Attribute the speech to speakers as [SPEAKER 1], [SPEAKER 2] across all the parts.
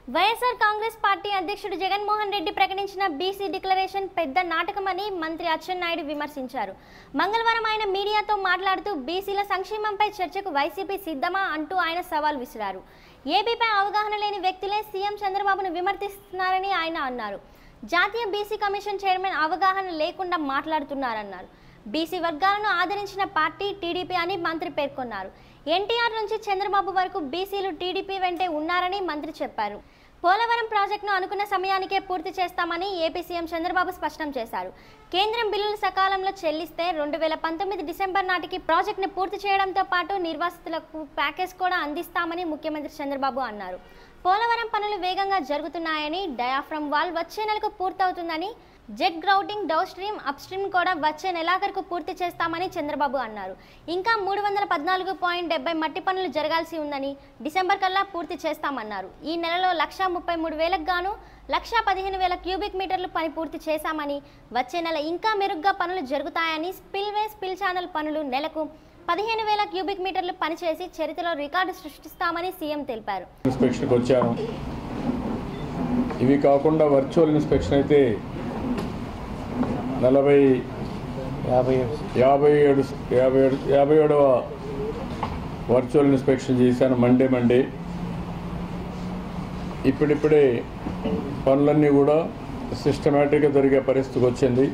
[SPEAKER 1] YSR Congress party అధ్యక్షుడు జగన్మోహన్ రెడ్డి ప్రకటించిన BC declaration పెద్ద నాటకమని మంత్రి అచ్చెన్నాయుడు విమర్శించారు. మంగళవారం ఆయన మీడియాతో మాట్లాడుతూ బీసీల సంక్షేమంపై చర్చకు వైసీపీ సిద్ధమా అంటూ ఆయన సవాల్ విసిరారు. ఏపీపై అవగాహన లేని వ్యక్తులే సీఎం చంద్రబాబును విమర్శిస్తున్నారని ఆయన అన్నారు. జాతీయ బీసీ కమిషన్ చైర్మన్ అవగాహన లేకుండా మాట్లాడుతున్నారన్నారు. బీసీ వర్గాలను ఆదరించిన పార్టీ టీడీపీ అని మంత్రి పేర్కొన్నారు. ఎన్టీఆర్ నుంచి చంద్రబాబు వరకు బీసీలు టీడీపీ వెంటే ఉన్నారని మంత్రి చెప్పారు. పోలవరం ప్రాజెక్టును అనుకున్న సమయానికే పూర్తి చేస్తామని ఏపీ సీఎం చంద్రబాబు స్పష్టం చేశారు. కేంద్రం బిల్లులు సకాలంలో చెల్లిస్తే 2019 డిసెంబర్ నాటికి ప్రాజెక్టును పూర్తి చేయడంతో పాటు నిర్వాసితులకు ప్యాకేజ్ కూడా అందిస్తామని ముఖ్యమంత్రి చంద్రబాబు అన్నారు. పోలవరం పనులు వేగంగా జరుగుతున్నాయని, డయాఫ్రమ్ వాల్ వచ్చే నెలకు పూర్తవుతుందని, jet grouting downstream upstream కూడా వచ్చే నెలాఖరుకు పూర్తి చేస్తామని చంద్రబాబు అన్నారు. ఇంకా 314.70 మట్టి పనులు జరగాల్సి ఉందని, డిసెంబర్ కల్లా పూర్తి చేస్తామన్నారు. ఈ నెలలో 133,000కు గాను 115,000 క్యూబిక్ మీటర్లు పని పూర్తి చేశామని, వచ్చే నెల ఇంకా మెరుగ్గా పనులు జరుగుతాయని, స్పిల్వే స్పిల్ ఛానల్ పనులు నెలకు 15,000 క్యూబిక్ మీటర్లు పనిచేసి చరిత్రలో రికార్డు సృష్టిస్తామని సీఎం తెలిపారు.
[SPEAKER 2] ఇన్స్పెక్షన్కి వచ్చాము. ఇవి కాకుండా వర్చువల్ ఇన్స్పెక్షన్ అయితే 57వ వర్చువల్ ఇన్స్పెక్షన్ చేశాను. మండే ఇప్పుడిప్పుడే పనులన్నీ కూడా సిస్టమేటిక్గా జరిగే పరిస్థితికి వచ్చింది.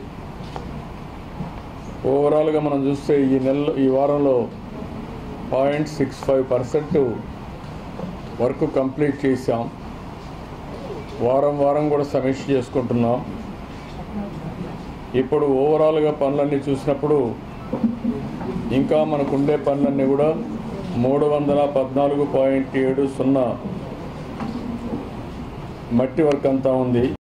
[SPEAKER 2] ఓవరాల్గా మనం చూస్తే ఈ వారంలో 0.65% వర్క్ కంప్లీట్ చేసాం. వారం కూడా సమీక్ష చేసుకుంటున్నాం. ఇప్పుడు ఓవరాల్గా పనులన్నీ చూసినప్పుడు ఇంకా మనకుండే పనులన్నీ కూడా 314.70 మట్టి వర్క్ అంతా ఉంది.